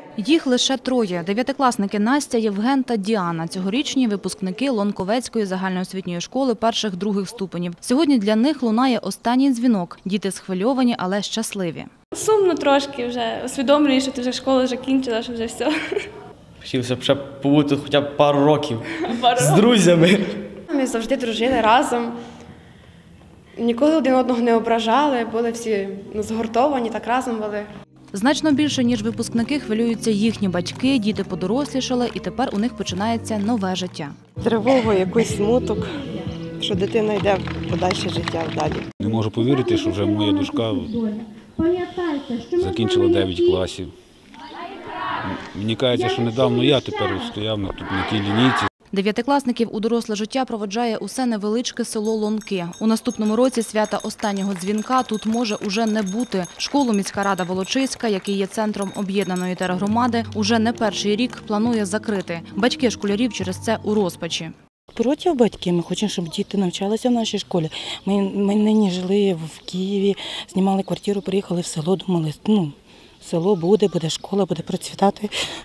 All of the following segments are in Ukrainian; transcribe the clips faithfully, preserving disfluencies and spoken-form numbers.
Їх лише троє – дев'ятикласники Настя, Євген та Діана. Цьогорічні випускники Лонковецької загальноосвітньої школи перших-других ступенів. Сьогодні для них лунає останній дзвінок. Діти схвильовані, але щасливі. Сумно трошки вже, усвідомлюєш, що ти вже школу закінчила, що вже все. Хотілося б ще побути хоча б пару років Пару з друзями. Ми завжди дружили разом, ніколи один одного не ображали, були всі згуртовані, так разом були. Значно більше, ніж випускники, хвилюються їхні батьки, діти подорослішали, і тепер у них починається нове життя. Тривогу, якийсь смуток, що дитина йде в подальше життя далі. Не можу повірити, що вже моя дочка закінчила дев'ять класів. Мені кажеться, що недавно я тепер стояв на тій лінійці. Дев'ятикласників у доросле життя проводжає усе невеличке село Лонки. У наступному році свята останнього дзвінка тут може уже не бути. Школу міська рада Волочиська, який є центром об'єднаної тергромади, уже не перший рік планує закрити. Батьки школярів через це у розпачі. Проти батьків, ми хочемо, щоб діти навчалися в нашій школі. Ми, ми нині жили в Києві, знімали квартиру, приїхали в село, думали, ну, село буде, буде школа, буде процвітати.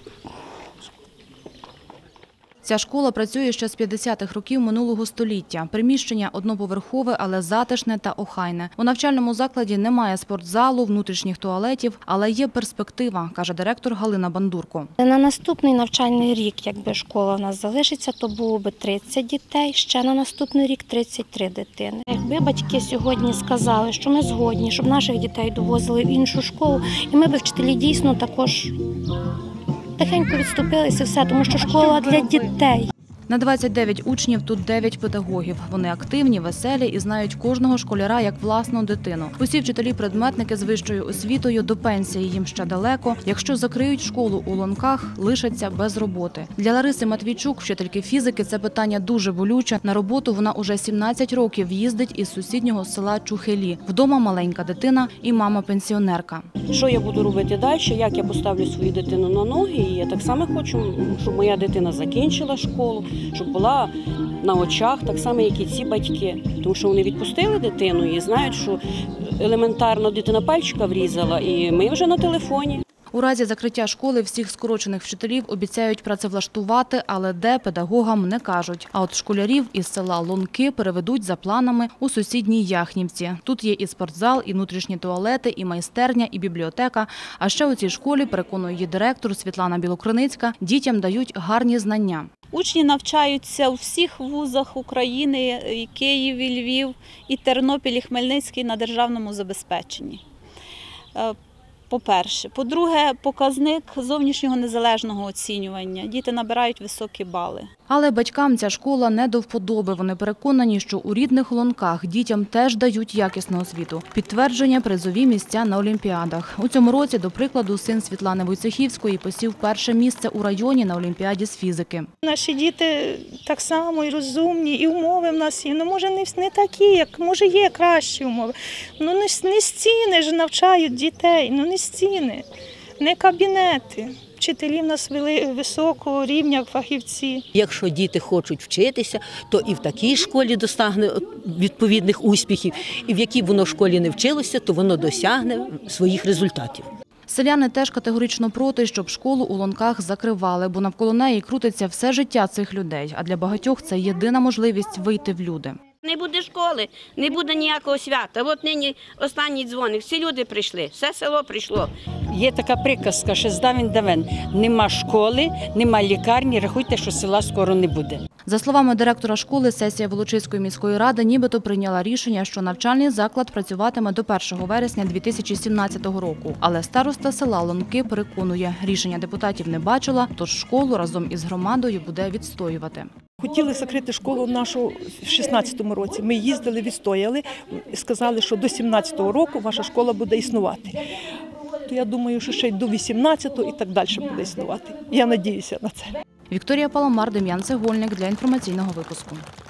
Ця школа працює ще з п'ятдесятих років минулого століття. Приміщення одноповерхове, але затишне та охайне. У навчальному закладі немає спортзалу, внутрішніх туалетів, але є перспектива, каже директор Галина Бандурко. На наступний навчальний рік, якби школа в нас залишиться, то було б тридцять дітей, ще на наступний рік тридцять три дитини. Якби батьки сьогодні сказали, що ми згодні, щоб наших дітей довозили в іншу школу, і ми б вчителі дійсно також тихенько відступилися все, тому що школа для дітей. На двадцять дев'ять учнів тут дев'ять педагогів. Вони активні, веселі і знають кожного школяра як власну дитину. Усі вчителі-предметники з вищою освітою, до пенсії їм ще далеко. Якщо закриють школу у Лонках, лишаться без роботи. Для Лариси Матвійчук, вчительки фізики, це питання дуже болюче. На роботу вона уже сімнадцять років їздить із сусіднього села Чухелі. Вдома маленька дитина і мама-пенсіонерка. Що я буду робити далі, як я поставлю свою дитину на ноги, і я так само хочу, щоб моя дитина закінчила школу, щоб була на очах, так само, як і ці батьки. Тому що вони відпустили дитину і знають, що елементарно дитина пальчика врізала, і ми вже на телефоні. У разі закриття школи всіх скорочених вчителів обіцяють працевлаштувати, але де – педагогам не кажуть. А от школярів із села Лонки переведуть за планами у сусідній Яхнівці. Тут є і спортзал, і внутрішні туалети, і майстерня, і бібліотека. А ще у цій школі, переконує її директор Світлана Білокриницька, дітям дають гарні знання. Учні навчаються у всіх вузах України, і Київ, і Львів, і Тернопіль, і Хмельницький на державному забезпеченні. По-перше. По-друге, показник зовнішнього незалежного оцінювання. Діти набирають високі бали. Але батькам ця школа не до вподоби. Вони переконані, що у рідних Лонках дітям теж дають якісну освіту. Підтвердження – призові місця на олімпіадах. У цьому році, до прикладу, син Світлани Войцехівської посів перше місце у районі на олімпіаді з фізики. Наші діти так само і розумні, і умови в нас є. Ну, може, не, не такі, як, може, є кращі умови. Ну, не, не стіни ж навчають дітей, ну, не стіни, не кабінети. Вчителі в нас високого рівня фахівці. Якщо діти хочуть вчитися, то і в такій школі досягне відповідних успіхів, і в якій воно школі не вчилося, то воно досягне своїх результатів. Селяни теж категорично проти, щоб школу у Лонках закривали, бо навколо неї крутиться все життя цих людей, а для багатьох це єдина можливість вийти в люди. Не буде школи, не буде ніякого свята. От нині останній дзвоник, всі люди прийшли, все село прийшло. Є така приказка, що здавен давен. Нема школи, нема лікарні, рахуйте, що села скоро не буде. За словами директора школи, сесія Волочиської міської ради нібито прийняла рішення, що навчальний заклад працюватиме до першого вересня дві тисячі сімнадцятого року. Але староста села Лонки переконує, рішення депутатів не бачила, тож школу разом із громадою буде відстоювати. Хотіли закрити школу нашу в шістнадцятому році. Ми їздили, відстояли, сказали, що до сімнадцятого року ваша школа буде існувати. То я думаю, що ще й до вісімнадцятого і так далі буде існувати. Я сподіваюся на це. Вікторія Паламар, Дем'ян Цегольник для інформаційного випуску.